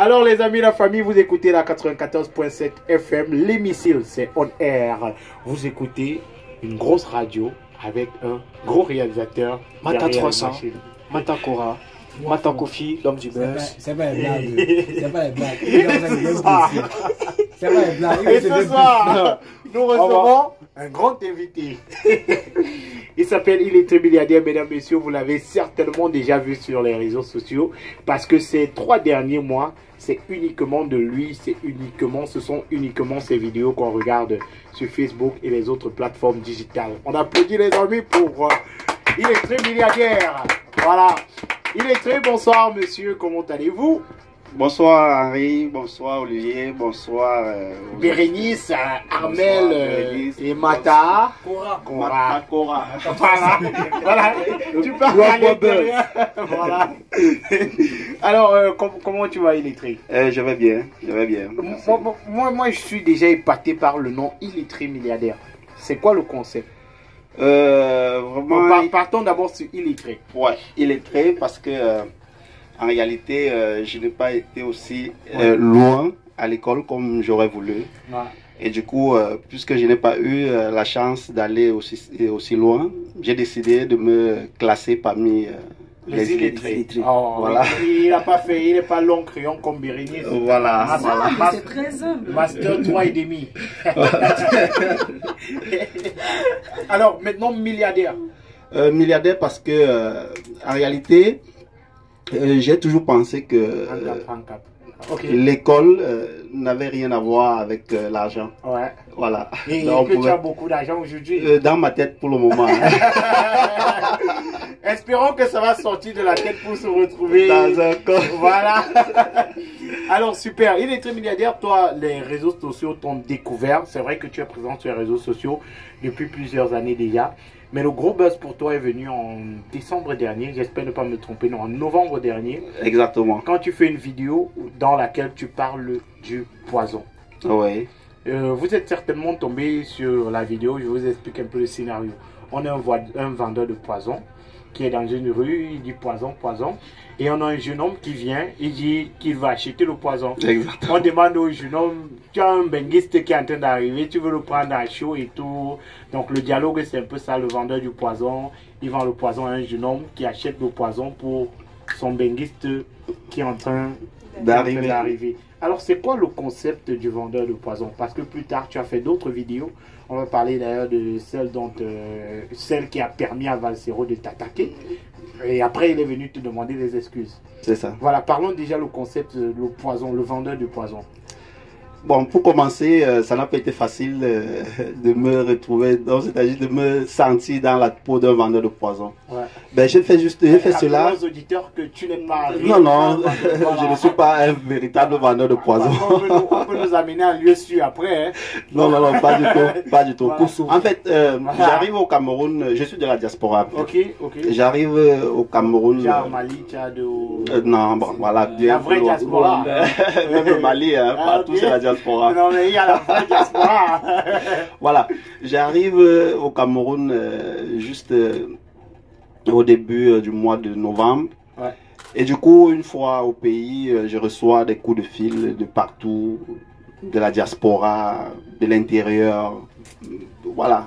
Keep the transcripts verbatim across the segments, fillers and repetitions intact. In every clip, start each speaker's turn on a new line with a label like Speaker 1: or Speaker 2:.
Speaker 1: Alors les amis, la famille, vous écoutez la quatre-vingt-quatorze point sept F M, l'émission c'est On Air. Vous écoutez une grosse radio avec un gros réalisateur.
Speaker 2: Mata trois cents, Mata Kora, Mata Kofi, l'homme du buzz.
Speaker 3: C'est pas les blagues. C'est pas les blagues. C'est pas les blagues.
Speaker 1: Et ce soir, nous recevons un grand invité. Il s'appelle Il est très milliardaire, mesdames, messieurs. Vous l'avez certainement déjà vu sur les réseaux sociaux. Parce que ces trois derniers mois, c'est uniquement de lui. C'est uniquement, ce sont uniquement ces vidéos qu'on regarde sur Facebook et les autres plateformes digitales. On applaudit les amis pour euh, Il est très milliardaire. Voilà. Il est très bonsoir, monsieur. Comment allez-vous?
Speaker 4: Bonsoir Henri, bonsoir Olivier, bonsoir euh,
Speaker 1: Bérénice, euh, Armel
Speaker 4: bonsoir,
Speaker 1: euh,
Speaker 4: Bérénice,
Speaker 1: et Mata.
Speaker 3: Cora.
Speaker 1: Cora.
Speaker 4: Cora.
Speaker 1: Voilà. Voilà. Tu parles à l'intérieur. Voilà. Alors, euh, com comment tu vas, Illettré?
Speaker 4: euh, Je vais bien, je vais bien.
Speaker 1: Moi, moi, moi, je suis déjà épaté par le nom Illettré milliardaire. C'est quoi le concept?
Speaker 4: Euh, vraiment.
Speaker 1: Par partons d'abord sur Illettré.
Speaker 4: Ouais, illettré parce que euh, en réalité, euh, je n'ai pas été aussi euh, loin à l'école comme j'aurais voulu.
Speaker 1: Ouais.
Speaker 4: Et du coup, euh, puisque je n'ai pas eu euh, la chance d'aller aussi, aussi loin, j'ai décidé de me classer parmi euh, les illettrés.
Speaker 1: Oh,
Speaker 4: Voilà.
Speaker 1: Il n'a pas fait, il n'est pas long crayon comme Bérénice.
Speaker 4: Voilà.
Speaker 1: Master,
Speaker 4: voilà.
Speaker 1: mas-
Speaker 5: C'est très humble.
Speaker 1: Master trois et demi. Alors, maintenant, milliardaire.
Speaker 4: Euh, milliardaire parce que, euh, en réalité, euh, j'ai toujours pensé que euh,
Speaker 1: Ok.
Speaker 4: l'école euh, n'avait rien à voir avec euh, l'argent.
Speaker 1: Ouais.
Speaker 4: Voilà.
Speaker 1: Et
Speaker 4: Donc,
Speaker 1: que
Speaker 4: on
Speaker 1: tu as
Speaker 4: pouvait-
Speaker 1: beaucoup d'argent aujourd'hui.
Speaker 4: euh, dans ma tête pour le moment. hein.
Speaker 1: Espérons que ça va sortir de la tête pour se retrouver.
Speaker 4: Dans un corps.
Speaker 1: Voilà. Alors super, il est très milliardaire. Toi, les réseaux sociaux t'ont découvert. C'est vrai que tu es présent sur les réseaux sociaux depuis plusieurs années déjà. Mais le gros buzz pour toi est venu en décembre dernier. J'espère ne pas me tromper. Non, en novembre dernier.
Speaker 4: Exactement.
Speaker 1: Quand tu fais une vidéo dans laquelle tu parles du poison.
Speaker 4: Oui.
Speaker 1: Euh, vous êtes certainement tombé sur la vidéo. Je vous explique un peu le scénario. On a un, vo- un vendeur de poison qui est dans une rue, il dit poison, poison. Et on a un jeune homme qui vient, il dit qu'il va acheter le poison.
Speaker 4: Exactement.
Speaker 1: On demande au jeune homme, tu as un benguiste qui est en train d'arriver, tu veux le prendre à chaud et tout. Donc le dialogue c'est un peu ça, le vendeur du poison, il vend le poison à un jeune homme qui achète le poison pour son benguiste qui est en train
Speaker 4: D'arriver.
Speaker 1: d'arriver. Alors c'est quoi le concept du vendeur de poison? Parce que plus tard tu as fait d'autres vidéos. On va parler d'ailleurs de celle dont euh, celle qui a permis à Valsero de t'attaquer. Et après il est venu te demander des excuses.
Speaker 4: C'est ça.
Speaker 1: Voilà, parlons déjà le concept, euh, le poison, le vendeur de poison.
Speaker 4: Bon, pour commencer, euh, ça n'a pas été facile euh, de me retrouver, donc c'est-à-dire de me sentir dans la peau d'un vendeur de poison.
Speaker 1: Ouais.
Speaker 4: Ben, j'ai fait juste, j'ai fait
Speaker 1: Rappelons
Speaker 4: cela.
Speaker 1: aux auditeurs que tu n'es pas
Speaker 4: Non, non,
Speaker 1: Voilà.
Speaker 4: je ne suis pas un véritable vendeur de poison.
Speaker 1: On peut, nous, on peut nous amener à un lieu sûr après. Hein.
Speaker 4: Non, non, non, pas du tout, pas du tout.
Speaker 1: Voilà.
Speaker 4: En fait, euh, j'arrive au Cameroun, je suis de la diaspora.
Speaker 1: Ok, ok.
Speaker 4: J'arrive euh, au Cameroun.
Speaker 1: Tchad, Mali, Tchad, au...
Speaker 4: euh, non, bon, voilà.
Speaker 1: La vraie
Speaker 4: plus loin.
Speaker 1: diaspora.
Speaker 4: Même le Mali, hein,
Speaker 1: Ah,
Speaker 4: partout
Speaker 1: ok.
Speaker 4: c'est la diaspora.
Speaker 1: Non, mais il y a la vraie diaspora.
Speaker 4: Voilà, j'arrive euh, au Cameroun euh, juste euh, au début euh, du mois de novembre.
Speaker 1: Ouais.
Speaker 4: Et du coup, une fois au pays, euh, je reçois des coups de fil de partout, de la diaspora, de l'intérieur. Voilà,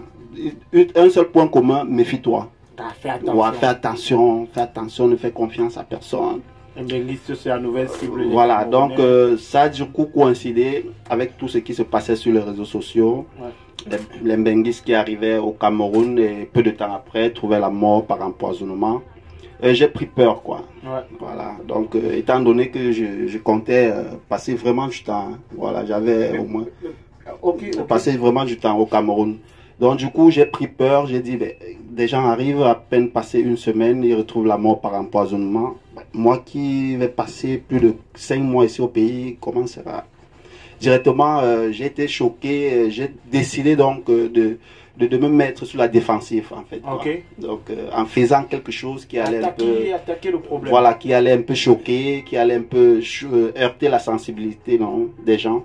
Speaker 4: un seul point commun, méfie-toi.
Speaker 1: Ah, fais attention.
Speaker 4: Ouais, fais attention, fais attention, ne fais confiance à personne.
Speaker 1: Un benguiste, c'est la nouvelle cible. des
Speaker 4: Voilà, donc
Speaker 1: Camerounais.
Speaker 4: euh, ça a du coup coïncidé avec tout ce qui se passait sur les réseaux sociaux.
Speaker 1: Ouais.
Speaker 4: Les, les benguistes qui arrivaient au Cameroun et peu de temps après trouvaient la mort par empoisonnement. Euh, J'ai pris peur, quoi.
Speaker 1: Ouais.
Speaker 4: Voilà, donc euh, étant donné que je, je comptais euh, passer vraiment du temps, hein, voilà, j'avais au moins
Speaker 1: Ok, ok.
Speaker 4: passé vraiment du temps au Cameroun. Donc du coup, j'ai pris peur, j'ai dit, ben, des gens arrivent, à peine passer une semaine, ils retrouvent la mort par empoisonnement. Moi qui vais passer plus de cinq mois ici au pays, comment ça va? Directement, euh, j'ai été choqué, euh, j'ai décidé donc euh, de, de, de me mettre sur la défensive en fait.
Speaker 1: Ok.
Speaker 4: Voilà. Donc euh, en faisant quelque chose qui allait un peu...
Speaker 1: Attaquer, attaquer le problème.
Speaker 4: Voilà, qui allait un peu choquer, qui allait un peu euh, heurter la sensibilité non, des gens.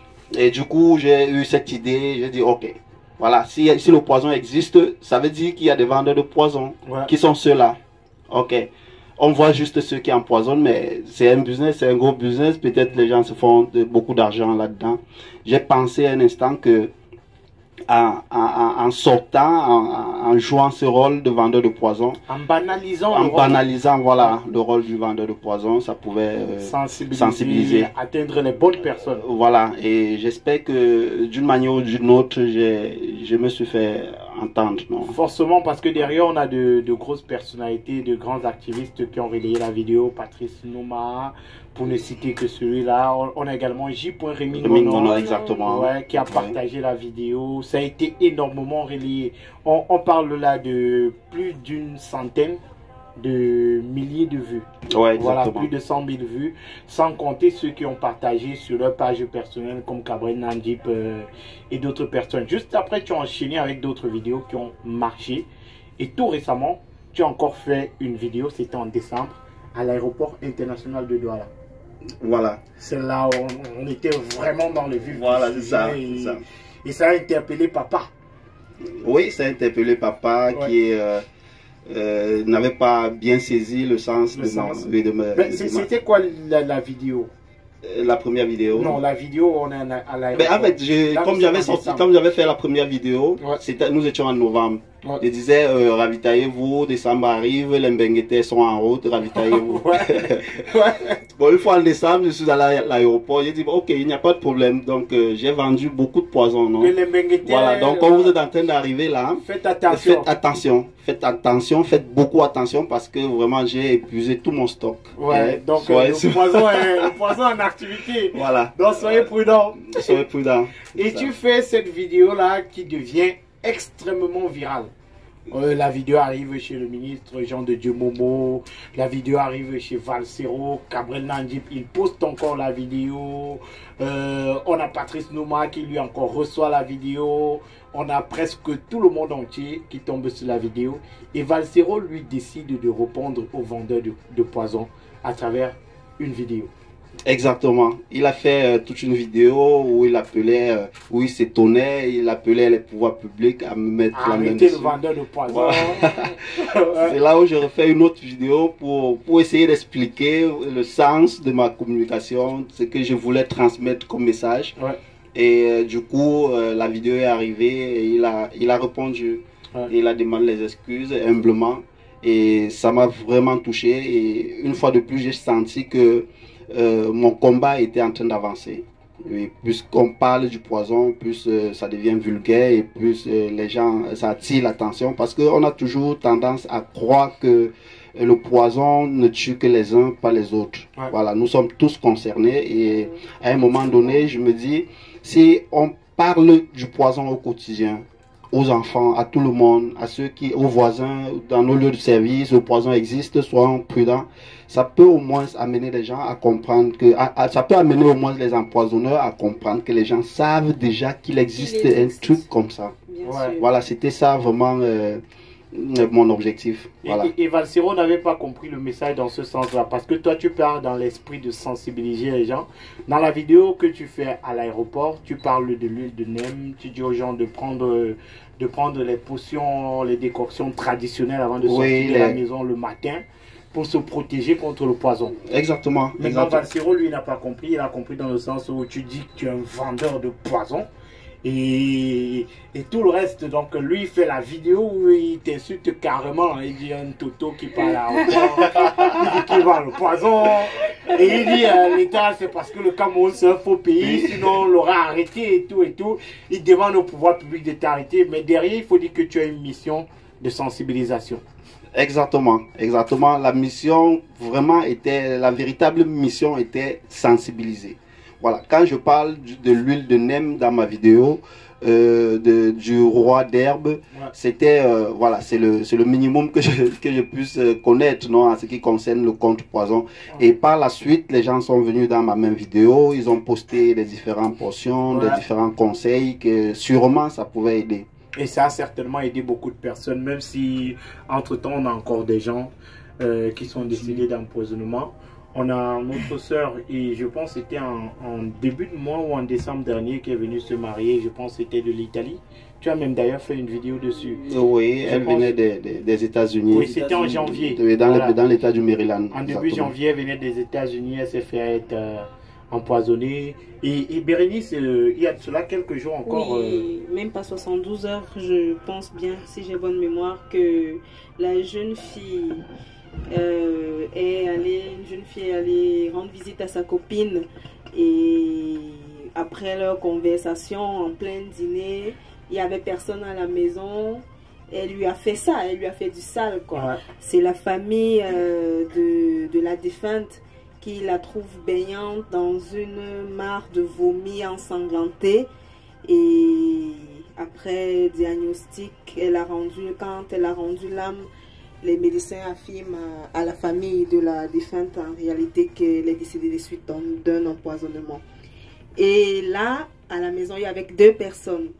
Speaker 4: Et du coup, j'ai eu cette idée, j'ai dit, ok, voilà, si, si le poison existe, ça veut dire qu'il y a des vendeurs de poison
Speaker 1: Ouais.
Speaker 4: qui sont ceux-là. Ok, on voit juste ceux qui empoisonnent, mais c'est un business, c'est un gros business. Peut-être les gens se font de, beaucoup d'argent là-dedans. J'ai pensé un instant que En, en, en sortant, en, en jouant ce rôle de vendeur de poison,
Speaker 1: en banalisant,
Speaker 4: en
Speaker 1: le
Speaker 4: banalisant rôle. Voilà, le rôle du vendeur de poison, ça pouvait euh,
Speaker 1: sensibiliser,
Speaker 4: sensibiliser,
Speaker 1: atteindre les bonnes personnes.
Speaker 4: Voilà, et j'espère que d'une manière ou d'une autre, je me suis fait entendre. Non?
Speaker 1: Forcément, parce que derrière, on a de, de grosses personnalités, de grands activistes qui ont relayé la vidéo, Patrice Nouma, pour ne citer que celui-là. On, on a également J. Rémi Ngono,
Speaker 4: exactement.
Speaker 1: Ouais, qui a partagé ouais. la vidéo. Ça a été énormément relayé. On, on parle là de plus d'une centaine de milliers de vues.
Speaker 4: Ouais,
Speaker 1: voilà, plus de cent mille vues, sans compter ceux qui ont partagé sur leur page personnelle comme Cabrel Nandip euh, et d'autres personnes. Juste après, tu as enchaîné avec d'autres vidéos qui ont marché. Et tout récemment, tu as encore fait une vidéo, c'était en décembre, à l'aéroport international de Douala.
Speaker 4: Voilà.
Speaker 1: C'est là où on, on était vraiment dans le vif.
Speaker 4: Voilà, c'est ça,
Speaker 1: et,
Speaker 4: ça.
Speaker 1: Et ça a interpellé papa.
Speaker 4: Oui, ça a interpellé papa ouais. qui euh, euh, n'avait pas bien saisi le sens
Speaker 1: le
Speaker 4: de,
Speaker 1: sens.
Speaker 4: Ma, de, ma,
Speaker 1: de C'était quoi la, la vidéo?
Speaker 4: La première vidéo.
Speaker 1: Non, la vidéo, on est à l'aéroport.
Speaker 4: Mais en fait, je, comme j'avais sorti, comme j'avais fait la première vidéo, ouais. c'était, nous étions en novembre. Ouais. Je disais, euh, ravitaillez-vous, décembre arrive, les Mbenguetés sont en route, ravitaillez-vous. ouais. ouais. Bon, une fois en décembre, je suis allé à l'aéroport, j'ai dit, ok, il n'y a pas de problème. Donc, euh, j'ai vendu beaucoup de poisons, non?
Speaker 1: Mais les Mbenguetés,
Speaker 4: voilà, donc quand vous êtes en train d'arriver là,
Speaker 1: faites attention.
Speaker 4: Faites attention, faites attention, faites beaucoup attention parce que vraiment, j'ai épuisé tout mon stock.
Speaker 1: Ouais, et donc euh, le, poison est, le poison en activité.
Speaker 4: Voilà.
Speaker 1: Donc, soyez prudents.
Speaker 4: Soyez prudents.
Speaker 1: Et tu fais cette vidéo-là qui devient extrêmement virale. Euh, la vidéo arrive chez le ministre Jean de Dieu Momo, la vidéo arrive chez Valsero, Cabrel Nandip, il poste encore la vidéo, euh, on a Patrice Nouma qui lui encore reçoit la vidéo, on a presque tout le monde entier qui tombe sur la vidéo, et Valsero lui décide de répondre aux vendeurs de, de poison à travers une vidéo.
Speaker 4: Exactement. Il a fait euh, toute une vidéo où il appelait, euh, où il s'étonnait, il appelait les pouvoirs publics à me mettre
Speaker 1: Arrêtez
Speaker 4: la main dessus.
Speaker 1: le vendeur de poison.
Speaker 4: Voilà. C'est là où je refais une autre vidéo pour, pour essayer d'expliquer le sens de ma communication, ce que je voulais transmettre comme message. Ouais. Et euh, du coup, euh, la vidéo est arrivée et il a, il a répondu. Ouais. Il a demandé les excuses humblement et ça m'a vraiment touché. Et une fois de plus, j'ai senti que Euh, mon combat était en train d'avancer. Plus qu'on parle du poison, plus euh, ça devient vulgaire et plus euh, les gens, ça attire l'attention parce qu'on a toujours tendance à croire que euh, le poison ne tue que les uns, pas les autres. Ouais. Voilà, nous sommes tous concernés et à un moment donné, je me dis, si on parle du poison au quotidien, aux enfants, à tout le monde, à ceux qui, aux voisins, dans nos lieux de service, le poison existe, soyons prudents. Ça peut au moins amener les gens à comprendre que, à, à, ça peut amener au moins les empoisonneurs à comprendre que les gens savent déjà qu'il existe, existe un truc comme ça. Ouais. Voilà, c'était ça vraiment euh, mon objectif. Voilà.
Speaker 1: Et, et Valsero n'avait pas compris le message dans ce sens-là, parce que toi tu parles dans l'esprit de sensibiliser les gens. Dans la vidéo que tu fais à l'aéroport, tu parles de l'huile de nem, tu dis aux gens de prendre, de prendre les potions, les décoctions traditionnelles avant de sortir oui, de les... la maison le matin pour se protéger contre le poison.
Speaker 4: Exactement.
Speaker 1: Mais Valsero, lui, n'a pas compris. Il a compris dans le sens où tu dis que tu es un vendeur de poison. Et, et tout le reste, donc lui il fait la vidéo où il t'insulte carrément, il dit un toto qui parle à il dit qu'il vend le poison, et il dit euh, l'État c'est parce que le Cameroun c'est un faux pays, sinon on l'aurait arrêté et tout et tout. Il demande au pouvoir public de t'arrêter, mais derrière il faut dire que tu as une mission de sensibilisation.
Speaker 4: Exactement, exactement, la mission vraiment était, la véritable mission était sensibiliser. Voilà, quand je parle de l'huile de nem dans ma vidéo, euh, de, du roi d'herbe, ouais. c'était, euh, voilà, c'est le, c'est le minimum que je, que je puisse connaître, non, en ce qui concerne le contre-poison. Ouais. Et par la suite, les gens sont venus dans ma même vidéo, ils ont posté les différentes portions, ouais. des différents conseils que sûrement ça pouvait aider.
Speaker 1: Et ça a certainement aidé beaucoup de personnes, même si entre-temps on a encore des gens euh, qui sont décédés d'empoisonnement. On a notre soeur, et je pense que c'était en, en début de mois ou en décembre dernier, qui est venue se marier. Je pense que c'était de l'Italie. Tu as même d'ailleurs fait une vidéo dessus.
Speaker 4: Oui,
Speaker 1: Je
Speaker 4: elle
Speaker 1: pense-
Speaker 4: venait des, des, des États-Unis.
Speaker 1: Oui, c'était en janvier.
Speaker 4: Oui, dans
Speaker 1: Voilà.
Speaker 4: le- dans l'État du Maryland.
Speaker 1: En début
Speaker 4: exactement.
Speaker 1: janvier, elle venait des États-Unis, elle s'est fait euh, empoisonner. Et, et Bérénice, euh, il y a de cela quelques jours encore. euh,
Speaker 5: Oui, même pas soixante-douze heures, je pense bien, si j'ai bonne mémoire, que la jeune fille euh, est allée, une jeune fille est allée rendre visite à sa copine et après leur conversation en plein dîner, il y avait personne à la maison. Elle lui a fait ça, elle lui a fait du sale quoi.
Speaker 1: ouais.
Speaker 5: C'est la famille euh, de, de la défunte qui la trouve baignante dans une mare de vomi ensanglantée. Et après diagnostic, elle a rendu, quand elle a rendu l'âme, les médecins affirment à, à la famille de la défunte en réalité qu'elle est décédée des suites d'un- d'un empoisonnement. Et là, à la maison, il y avait deux personnes.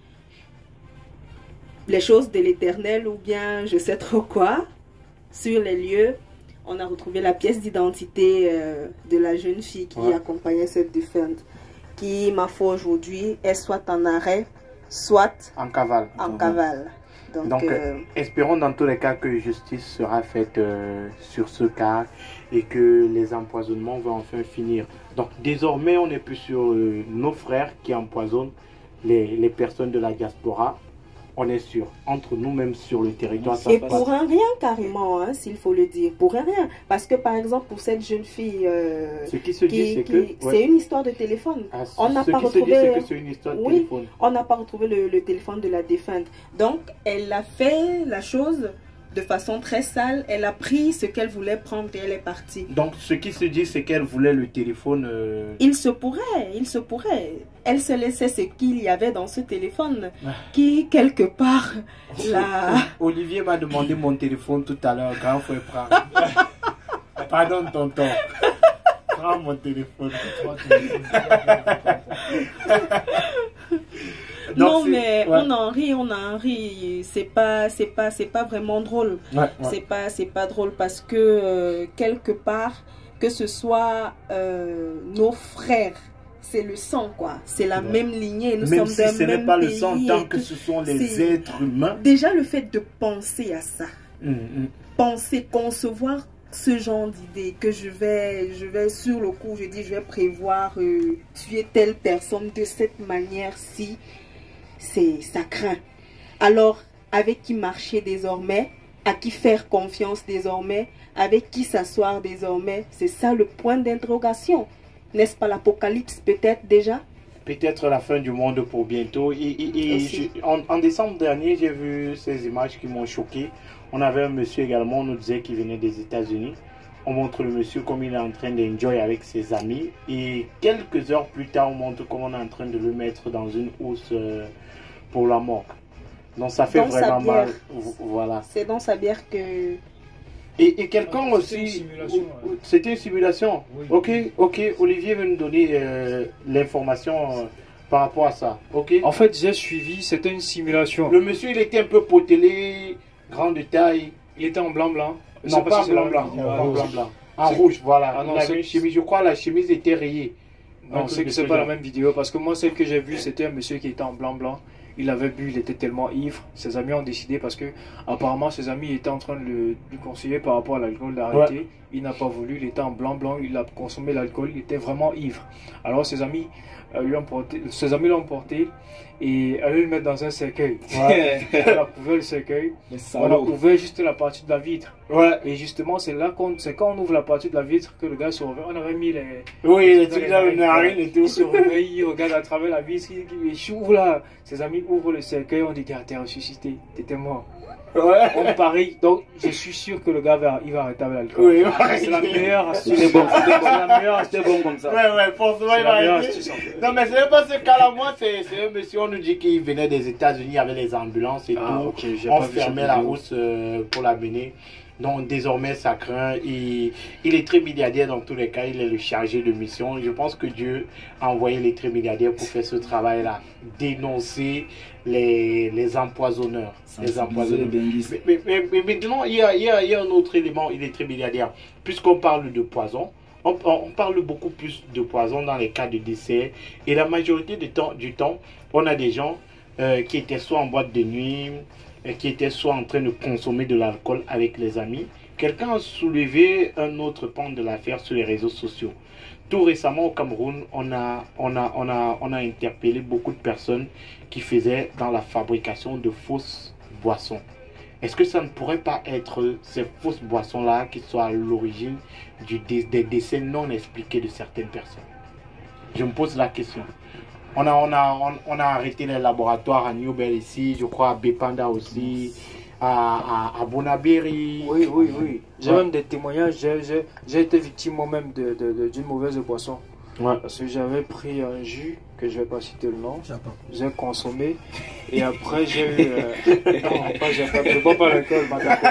Speaker 5: Les choses de l'éternel ou bien je sais trop quoi. Sur les lieux, on a retrouvé la pièce d'identité euh, de la jeune fille qui
Speaker 1: Ouais.
Speaker 5: accompagnait cette défunte, qui, ma foi, aujourd'hui, est soit en arrêt, soit
Speaker 1: En cavale.
Speaker 5: en cavale. Donc,
Speaker 1: Donc,
Speaker 5: euh,
Speaker 1: espérons dans tous les cas que justice sera faite euh, sur ce cas et que les empoisonnements vont enfin finir. Donc, désormais, on n'est plus sur euh, nos frères qui empoisonnent les, les personnes de la diaspora. On est sûr, entre nous-mêmes sur le territoire. Ça
Speaker 5: et
Speaker 1: se passe.
Speaker 5: pour un rien carrément, hein, s'il faut le dire, pour un rien. Parce que par exemple, pour cette jeune fille, euh,
Speaker 1: Ce qui se dit,
Speaker 5: qui,
Speaker 1: c'est
Speaker 5: qui-
Speaker 1: que.
Speaker 5: c'est
Speaker 1: ouais.
Speaker 5: une histoire de téléphone.
Speaker 1: Ah,
Speaker 5: on n'a
Speaker 1: ce
Speaker 5: pas
Speaker 1: qui se dit,
Speaker 5: retrouvé-
Speaker 1: c'est que c'est une histoire de
Speaker 5: Oui.
Speaker 1: téléphone.
Speaker 5: On n'a pas retrouvé le, le téléphone de la défunte. Donc, elle a fait la chose de façon très sale. Elle a pris ce qu'elle voulait prendre et elle est partie.
Speaker 1: Donc, ce qui se dit, c'est qu'elle voulait le téléphone. euh,
Speaker 5: Il se pourrait, il se pourrait. Elle se laissait ce qu'il y avait dans ce téléphone
Speaker 1: Ah.
Speaker 5: qui, quelque part, la...
Speaker 1: Olivier m'a demandé mon téléphone tout à l'heure. Grand frère, prends. Pardon, tonton. Prends mon téléphone. Donc,
Speaker 5: non,
Speaker 1: c'est-
Speaker 5: mais
Speaker 1: ouais.
Speaker 5: on en rit, on en rit. C'est pas, c'est pas, c'est pas vraiment drôle.
Speaker 1: Ouais, ouais.
Speaker 5: C'est pas, c'est pas drôle parce que euh, quelque part, que ce soit euh, nos frères, c'est le sang quoi. C'est la
Speaker 1: Ouais.
Speaker 5: même lignée. Nous
Speaker 1: Même
Speaker 5: sommes
Speaker 1: si
Speaker 5: d'un
Speaker 1: ce n'est
Speaker 5: même
Speaker 1: pas le
Speaker 5: pays
Speaker 1: sang,
Speaker 5: et
Speaker 1: tant que ce sont les
Speaker 5: c'est-
Speaker 1: êtres humains.
Speaker 5: Déjà le fait de penser à ça,
Speaker 1: Hum, hum.
Speaker 5: penser, concevoir ce genre d'idée que je vais, je vais sur le coup, je dis je vais prévoir euh, tuer telle personne de cette manière-ci, c'est ça craint. Alors avec qui marcher désormais, à qui faire confiance désormais, avec qui s'asseoir désormais, c'est ça le point d'interrogation. N'est-ce pas l'apocalypse peut-être déjà?
Speaker 1: Peut-être la fin du monde pour bientôt. Et, et- et
Speaker 5: Aussi.
Speaker 1: je- en, en décembre dernier, j'ai vu ces images qui m'ont choqué. On avait un monsieur également, on nous disait qu'il venait des États-Unis. On montre le monsieur comme il est en train d'enjoy avec ses amis. Et quelques heures plus tard, on montre comment on est en train de le mettre dans une housse euh, pour la mort. Donc ça fait
Speaker 5: Dans sa
Speaker 1: vraiment mal.
Speaker 5: bière.
Speaker 1: Vo- Voilà.
Speaker 5: C'est dans sa bière que...
Speaker 1: Et, et quelqu'un
Speaker 2: Ah, c'était
Speaker 1: aussi.
Speaker 2: une simulation, ouais.
Speaker 1: C'était une simulation.
Speaker 2: Oui.
Speaker 1: Ok, ok. Olivier veut nous donner euh, l'information euh, par rapport à ça. Ok.
Speaker 2: En fait, j'ai suivi, c'était une simulation.
Speaker 1: Le monsieur, il était un peu potelé, grand de taille.
Speaker 2: Il était en blanc-blanc. Je
Speaker 1: Non,
Speaker 2: sais
Speaker 1: pas en
Speaker 2: si c'est la
Speaker 1: blanc-blanc.
Speaker 2: même vidéo.
Speaker 1: Pas en
Speaker 2: Ah,
Speaker 1: blanc-blanc. En
Speaker 2: C'est-
Speaker 1: rouge, voilà.
Speaker 2: Ah non,
Speaker 1: il avait
Speaker 2: c'est-
Speaker 1: une chemise. Je crois la chemise était rayée. Un
Speaker 2: Non,
Speaker 1: truc
Speaker 2: c'est
Speaker 1: de
Speaker 2: que
Speaker 1: ce
Speaker 2: c'est pas la
Speaker 1: genre.
Speaker 2: même vidéo parce que moi, celle que j'ai vue, c'était un monsieur qui était en blanc-blanc. Il avait bu, il était tellement ivre. Ses amis ont décidé parce que, apparemment, ses amis étaient en train de le- de lui conseiller par rapport à l'alcool d'arrêter. Il n'a pas voulu, il était en blanc-blanc, il a consommé l'alcool, il était vraiment ivre. Alors, ses amis euh, lui ont porté, ses amis l'ont porté et allaient le mettre dans un cercueil.
Speaker 1: Ouais.
Speaker 2: On a couvert le cercueil,
Speaker 3: Les
Speaker 2: on a
Speaker 3: salauds.
Speaker 2: couvert juste la partie de la vitre.
Speaker 1: Ouais.
Speaker 2: Et justement, c'est là qu'on, c'est quand on ouvre la partie de la vitre que le gars se réveille. On avait mis les.
Speaker 1: Oui, les trucs dans les narines et tout.
Speaker 2: Il se réveille, il regarde à travers la vitre, il, il échoue là. Ses amis ouvrent le cercueil, on dit ah, t'es ressuscité, t'étais mort.
Speaker 1: Ouais.
Speaker 2: On parie, donc je suis sûr que le gars va, il va arrêter avec l'alcool.
Speaker 1: Oui,
Speaker 2: C'est la meilleure astuce.
Speaker 3: C'était bon,
Speaker 2: C'est la meilleure astuce.
Speaker 3: C'était bon comme ça.
Speaker 1: Ouais, ouais, forcément,
Speaker 2: C'est
Speaker 1: il
Speaker 2: la
Speaker 1: va
Speaker 2: meilleure
Speaker 1: arrêter.
Speaker 2: astuce, en fait.
Speaker 1: Non, mais c'est pas ce cas-là. Moi, c'est c'est un monsieur, on nous dit qu'il venait des États-Unis avec les ambulances et
Speaker 2: Ah,
Speaker 1: tout.
Speaker 2: ok, j'ai
Speaker 1: On
Speaker 2: pas vu cette
Speaker 1: fermait la
Speaker 2: vidéo.
Speaker 1: housse euh, pour l'amener. Donc désormais ça craint. Il, il est très milliardaire dans tous les cas. Il est le chargé de mission. Je pense que Dieu a envoyé les très milliardaires pour faire ce travail-là. Dénoncer les, les empoisonneurs. Les empoisonneurs.
Speaker 3: Benguis.
Speaker 1: Mais, mais- mais- mais maintenant, il y, a, il, y a, il y a un autre élément. Il est très milliardaire. Puisqu'on parle de poison, On, on parle beaucoup plus de poison dans les cas de décès. Et la majorité du temps, du temps on a des gens euh, qui étaient soit en boîte de nuit, euh, qui étaient soit en train de consommer de l'alcool avec les amis. Quelqu'un a soulevé un autre pan de l'affaire sur les réseaux sociaux. Tout récemment au Cameroun, on a, on, a, on, a, on a interpellé beaucoup de personnes qui faisaient dans la fabrication de fausses boissons. Est-ce que ça ne pourrait pas être ces fausses boissons-là qui soient à l'origine dé des décès non expliqués de certaines personnes? Je me pose la question. On a, on a, on, on a arrêté les laboratoires à Newbel ici, je crois à Bepanda aussi, à, à, à Bonabéry.
Speaker 2: Oui, oui, oui. J'ai
Speaker 1: Ouais.
Speaker 2: même des témoignages. J'ai été victime moi-même d'une de, de, d'une mauvaise boisson.
Speaker 1: Ouais.
Speaker 2: Parce que j'avais pris un jus, que je ne vais pas citer le nom,
Speaker 3: J'apprends.
Speaker 2: j'ai consommé et après j'ai eu... Euh, non, pas j'ai pas, je ne bois pas l'alcool,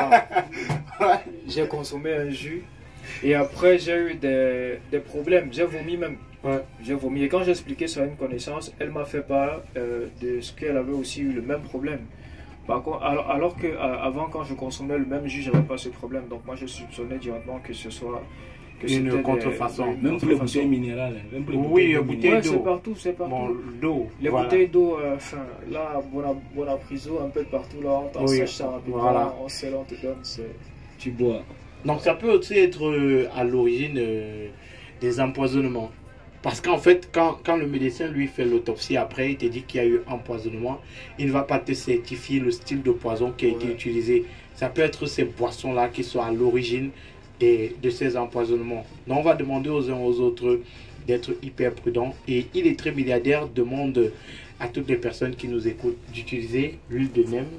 Speaker 2: madame. J'ai consommé un jus et après j'ai eu des, des problèmes, j'ai vomi même.
Speaker 1: Ouais.
Speaker 2: J'ai vomi et quand j'ai expliqué ça à une connaissance, elle m'a fait part euh, de ce qu'elle avait aussi eu le même problème. Par contre, alors, alors que euh, avant quand je consommais le même jus, j'avais pas ce problème. Donc moi je soupçonnais directement que ce soit... Que
Speaker 1: Une
Speaker 2: c'était
Speaker 1: contrefaçon.
Speaker 2: des-
Speaker 3: Même pour les bouteilles minérales. hein, Même pour les
Speaker 1: Oui,
Speaker 3: bouteilles
Speaker 1: bouteilles
Speaker 2: Ouais,
Speaker 1: d'eau.
Speaker 2: c'est partout, c'est partout.
Speaker 1: Bon, d'eau.
Speaker 2: Les
Speaker 1: voilà.
Speaker 2: bouteilles d'eau, euh, enfin, là, Bona Priso, un peu de partout, là, on t'en
Speaker 1: Oui,
Speaker 2: sèche ça rapidement,
Speaker 1: voilà.
Speaker 2: on sait, on te donne, c'est...
Speaker 3: Tu bois.
Speaker 1: Donc ça peut aussi être euh, à l'origine euh, des empoisonnements. Parce qu'en fait, quand, quand le médecin lui fait l'autopsie après, il te dit qu'il y a eu empoisonnement, il ne va pas te certifier le style de poison qui a été
Speaker 2: Ouais.
Speaker 1: utilisé. Ça peut être ces boissons-là qui sont à l'origine des- de ces empoisonnements. Donc on va demander aux uns aux autres d'être hyper prudents. Et il est très milliardaire, demande à toutes les personnes qui nous écoutent d'utiliser l'huile de nem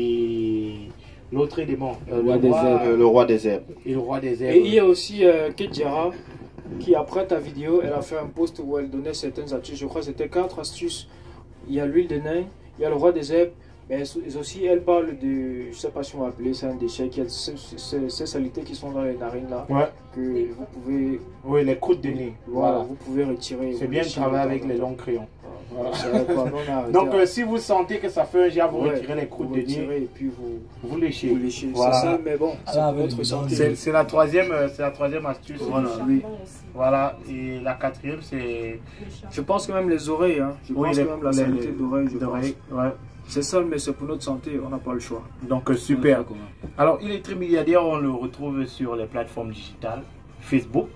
Speaker 1: et l'autre élément, euh,
Speaker 3: Le roi des herbes.
Speaker 4: Euh, le roi des herbes.
Speaker 1: et le roi des herbes.
Speaker 2: Et il y a aussi euh, Kedjara, qui après ta vidéo, elle a fait un post où elle donnait certaines astuces, je crois que c'était quatre astuces. Il y a l'huile de nain, il y a le roi des herbes, mais aussi elle parle de, je sais pas si on va appeler ça un déchet, il y a ces, ces- ces salités qui sont dans les narines là,
Speaker 1: Ouais.
Speaker 2: que vous pouvez,
Speaker 1: Oui, les croûtes de nez.
Speaker 2: voilà,
Speaker 1: Voilà.
Speaker 2: vous pouvez retirer.
Speaker 1: C'est
Speaker 2: vous
Speaker 1: bien de
Speaker 2: léchez
Speaker 1: travailler
Speaker 2: dedans.
Speaker 1: avec les longs crayons.
Speaker 2: Voilà. C'est vrai, quoi, nous, on a arrêté
Speaker 1: Donc,
Speaker 2: à-
Speaker 1: euh, si vous sentez que ça fait un jar, vous
Speaker 2: Ouais,
Speaker 1: retirez les croûtes
Speaker 2: vous
Speaker 1: de
Speaker 2: retirez
Speaker 1: nez,
Speaker 2: et puis vous,
Speaker 1: vous léchez.
Speaker 2: vous léchez.
Speaker 1: Voilà.
Speaker 2: C'est ça, mais bon,
Speaker 3: Ah,
Speaker 2: c'est
Speaker 3: là,
Speaker 2: pour
Speaker 3: avec
Speaker 2: votre
Speaker 3: le
Speaker 2: santé.
Speaker 1: C'est c'est la troisième, euh, c'est la troisième astuce.
Speaker 2: Voilà,
Speaker 5: Le
Speaker 2: oui.
Speaker 5: charbon aussi.
Speaker 1: Voilà. Et la quatrième, c'est
Speaker 5: Le charbon.
Speaker 2: Je pense que même les oreilles, hein. je pense
Speaker 1: les-
Speaker 2: que même la
Speaker 1: les-
Speaker 2: santé
Speaker 1: les-
Speaker 2: d'oreille, je pense.
Speaker 1: d'oreilles, ouais.
Speaker 2: C'est ça, mais c'est pour notre santé, on n'a pas le choix.
Speaker 1: Donc, euh, super. Alors, il est très milliardaire, on le retrouve sur les plateformes digitales, Facebook.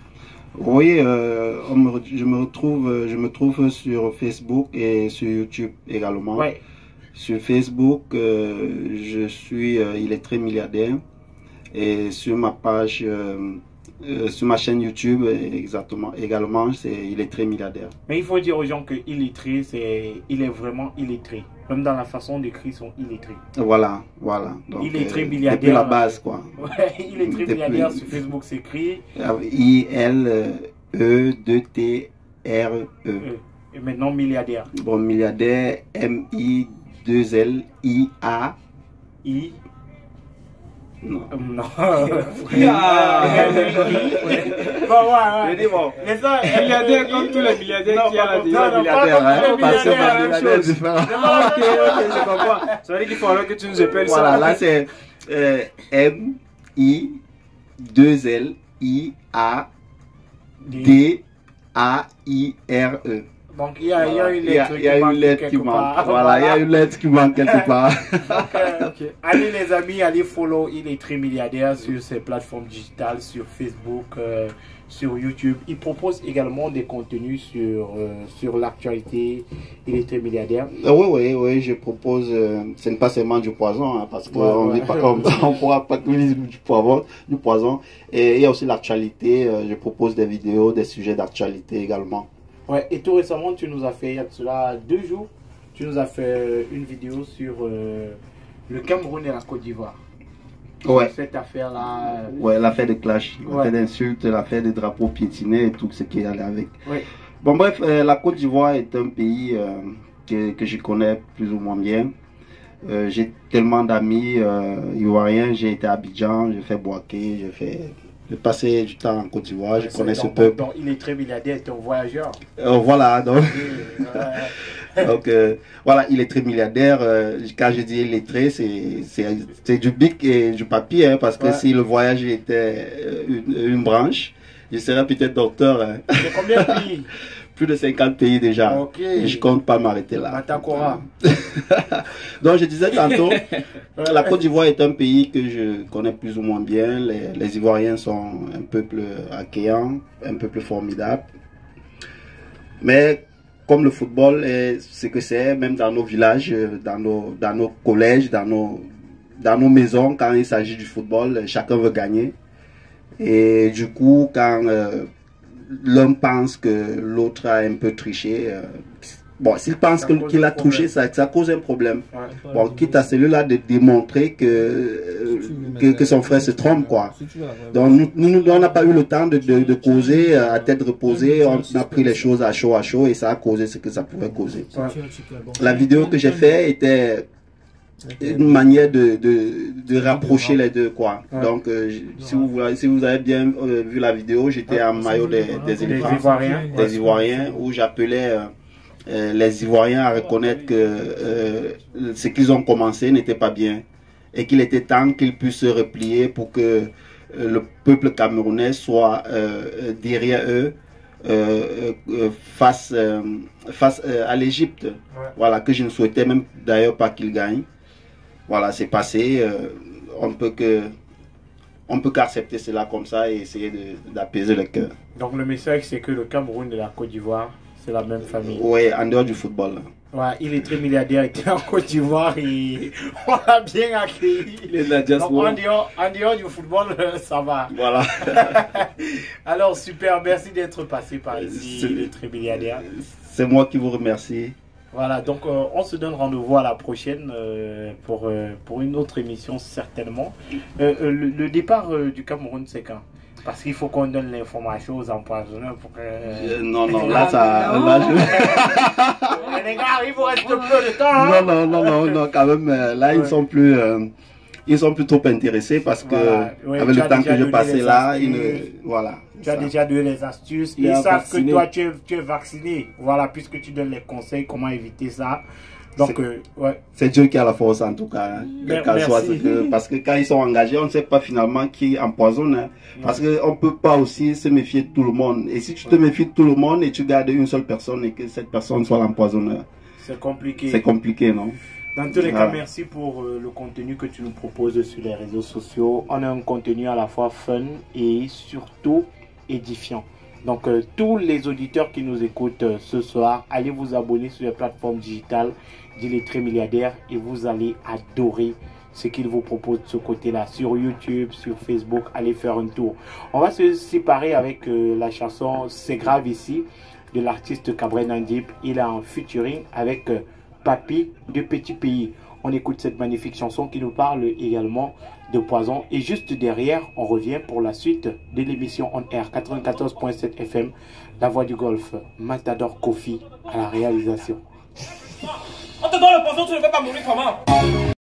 Speaker 4: Oui, euh, on me re- je, me retrouve, euh, je me trouve sur Facebook et sur YouTube également.
Speaker 1: Ouais.
Speaker 4: Sur Facebook, euh, je suis euh, Il est très milliardaire. Et sur ma page, euh, euh, sur ma chaîne YouTube, euh, exactement, également, c'est Il est très milliardaire.
Speaker 1: Mais il faut dire aux gens que illettré, c'est, il est vraiment illettré. Même dans la façon d'écrire, ils sont illettrés.
Speaker 4: Voilà, voilà. Donc,
Speaker 1: Il est très
Speaker 4: euh,
Speaker 1: milliardaire.
Speaker 4: Depuis la base, quoi.
Speaker 1: Ouais, il est très
Speaker 4: Depuis-
Speaker 1: milliardaire sur Facebook, s'écrit.
Speaker 4: I L E deux T R E.
Speaker 1: euh, et maintenant milliardaire.
Speaker 4: Bon, milliardaire, M I deux L I A.
Speaker 1: I.
Speaker 4: Non.
Speaker 1: euh, non.
Speaker 3: Ah.
Speaker 1: Bon, ouais, ouais.
Speaker 2: dis bon,
Speaker 1: Mais ça,
Speaker 2: milliardaire comme tous les milliardaires
Speaker 1: Non,
Speaker 2: qu'il y a là
Speaker 1: non,
Speaker 2: déjà.
Speaker 1: non,
Speaker 4: Milliardaire,
Speaker 1: pas
Speaker 4: hein,
Speaker 1: comme tous les
Speaker 4: parce que
Speaker 1: milliardaires,
Speaker 4: ma
Speaker 1: la même
Speaker 4: milliardaire est
Speaker 1: chose.
Speaker 4: différent.
Speaker 2: Ah, ok, ok, je comprends. Ça veut dire qu'il faut alors que tu nous appelles
Speaker 4: Voilà,
Speaker 2: ça.
Speaker 4: là c'est euh, M I deux L I A D A I R E.
Speaker 1: Donc il y a, il y a une
Speaker 4: Il y a,
Speaker 1: lettre
Speaker 4: il y a
Speaker 1: qui
Speaker 4: une
Speaker 1: manque
Speaker 4: lettre qui
Speaker 1: quelque
Speaker 4: manque.
Speaker 1: part.
Speaker 4: Voilà, il y a une lettre qui manque quelque part.
Speaker 1: Donc, euh, allez les amis, allez follow Il est très milliardaire sur ses plateformes digitales, sur Facebook, euh, sur YouTube. Il propose également des contenus sur, euh, sur l'actualité. Il est très milliardaire.
Speaker 4: Euh, oui, oui, oui, je propose, euh, ce n'est pas seulement du poison, hein, parce qu'on
Speaker 1: Ouais, ouais.
Speaker 4: on, on pourra pas tout dire du poison, du poison. Et il y a aussi l'actualité, euh, je propose des vidéos, des sujets d'actualité également.
Speaker 1: Ouais, et tout récemment, tu nous as fait, il y a de cela deux jours, tu nous as fait une vidéo sur euh, le Cameroun et la Côte d'Ivoire.
Speaker 4: Ouais.
Speaker 1: Cette affaire-là. euh,
Speaker 4: Ouais, l'affaire de clash,
Speaker 1: Ouais.
Speaker 4: l'affaire d'insultes, l'affaire des drapeaux piétinés et tout ce qui est allé avec.
Speaker 1: Ouais.
Speaker 4: Bon, bref, euh, la Côte d'Ivoire est un pays euh, que, que je connais plus ou moins bien. Euh, j'ai tellement d'amis euh, ivoiriens, j'ai été à Abidjan, j'ai fait Boaké, j'ai fait. J'ai passé du temps en Côte d'Ivoire, je
Speaker 1: c'est-
Speaker 4: connais ce
Speaker 1: donc,
Speaker 4: peuple.
Speaker 1: donc, il est très milliardaire, c'est un voyageur.
Speaker 4: Euh, voilà, donc.
Speaker 1: Et, euh,
Speaker 4: Donc euh, voilà, il est très milliardaire. Euh, quand je dis illettré, c'est c'est- c'est du bic et du papier, hein, parce que
Speaker 1: Ouais.
Speaker 4: si le voyage était euh, une, une branche, je serai peut-être docteur. Hein.
Speaker 1: C'est combien de pays?
Speaker 4: Plus de cinquante pays déjà.
Speaker 1: Ok.
Speaker 4: Et je compte pas m'arrêter là.
Speaker 1: Matakora.
Speaker 4: Donc je disais tantôt, la Côte d'Ivoire est un pays que je connais plus ou moins bien. Les, les Ivoiriens sont un peuple accueillant, un peuple formidable. Mais comme le football est ce que c'est, même dans nos villages, dans nos, dans nos collèges, dans nos, dans nos maisons, quand il s'agit du football, chacun veut gagner. Et du coup, quand euh, l'un pense que l'autre a un peu triché, euh, bon, s'il pense qu'il a triché, ça, ça cause un problème. Ouais. Bon, quitte à celui-là de démontrer que, euh, que, que son frère se trompe, quoi. Donc, nous, nous on n'a pas eu le temps de, de, de causer à tête reposée, on a pris les choses à chaud à chaud et ça a causé ce que ça pouvait causer. Ouais. La vidéo que j'ai faite était une manière de, de, de rapprocher les deux, quoi. Ouais. Donc, euh, si, vous, si vous avez bien euh, vu la vidéo, j'étais en maillot des, des éléphants, des Ivoiriens, des Ivoiriens où j'appelais euh, euh, les Ivoiriens à reconnaître que euh, ce qu'ils ont commencé n'était pas bien et qu'il était temps qu'ils puissent se replier pour que euh, le peuple camerounais soit euh, derrière eux euh, euh, face, euh, face euh, à l'Égypte. Ouais. Voilà, que je ne souhaitais même d'ailleurs pas qu'ils gagnent. Voilà, c'est passé. Euh, on peut que, on peut qu'accepter cela comme ça et essayer d'apaiser le cœur.
Speaker 1: Donc le message, c'est que le Cameroun et la Côte d'Ivoire, c'est la même famille.
Speaker 4: Oui, en dehors du football.
Speaker 1: Ouais, il est très milliardaire, il était en Côte d'Ivoire et on l'a bien accueilli. Il est de la diaspora. Donc en dehors, en dehors du football, ça va.
Speaker 4: Voilà.
Speaker 1: Alors super, merci d'être passé par ici, il est très milliardaire.
Speaker 4: C'est moi qui vous remercie.
Speaker 1: Voilà, donc euh, on se donne rendez-vous à la prochaine euh, pour, euh, pour une autre émission certainement. Euh, euh, le, le départ euh, du Cameroun, c'est quand? Parce qu'il faut qu'on donne l'information aux empoisonneurs pour que...
Speaker 4: Euh, non, non, là, ça... Non. Là, je...
Speaker 1: Les gars, il vous reste peu de temps. Hein?
Speaker 4: Non, non, non, non, non, quand même, là, ouais. ils sont plus... Euh, ils sont plus trop intéressés parce que, voilà. Ouais, avec le temps que je passais là, ils ne... Voilà.
Speaker 1: Tu as déjà donné les astuces. Ils savent vacciné. que toi, tu es, tu es vacciné. Voilà, puisque tu donnes les conseils, comment éviter ça. Donc, euh, ouais.
Speaker 4: C'est Dieu qui a la force, en tout cas. Hein, soit que, parce que quand ils sont engagés, on ne sait pas finalement qui empoisonne. Hein, parce qu'on ne peut pas aussi se méfier de tout le monde. Et si tu te méfies de tout le monde et tu gardes une seule personne et que cette personne soit l'empoisonneur,
Speaker 1: c'est compliqué.
Speaker 4: C'est compliqué, non?
Speaker 1: Dans tous les cas, merci pour euh, le contenu que tu nous proposes sur les réseaux sociaux. On a un contenu à la fois fun et surtout édifiant. Donc, euh, tous les auditeurs qui nous écoutent euh, ce soir, allez vous abonner sur les plateformes digitales d'Illettré Milliardaire et vous allez adorer ce qu'il vous propose de ce côté-là. Sur YouTube, sur Facebook, allez faire un tour. On va se séparer avec euh, la chanson C'est grave ici de l'artiste Cabrel Nandip. Il a un featuring avec euh, Papy de Petit Pays. On écoute cette magnifique chanson qui nous parle également de poison. Et juste derrière, on revient pour la suite de l'émission On Air quatre-vingt-quatorze point sept F M. La voix du golf, Matador Kofi à la réalisation.
Speaker 6: On te donne le poison, tu ne peux pas mourir comment?